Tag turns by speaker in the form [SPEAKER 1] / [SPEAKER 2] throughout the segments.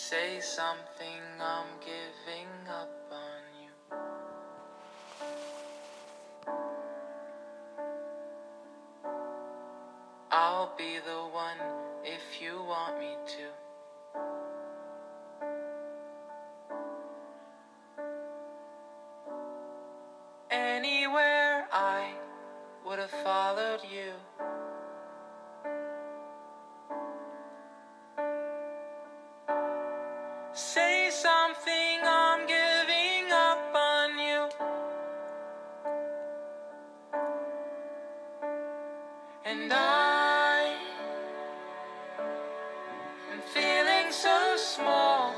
[SPEAKER 1] say something, I'm giving up on you. I'll be the one if you want me to. Anywhere I would have followed you. Say something, I'm giving up on you. And I am feeling so small.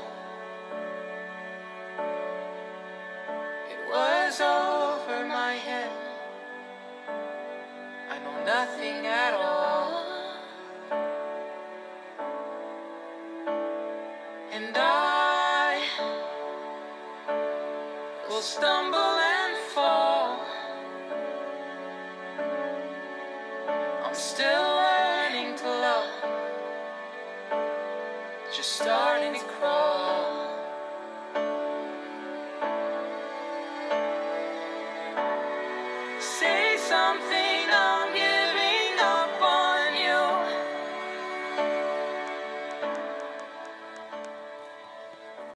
[SPEAKER 1] It was over my head. I know nothing at all. And I will stumble and fall. I'm still learning to love, just starting to crawl. Say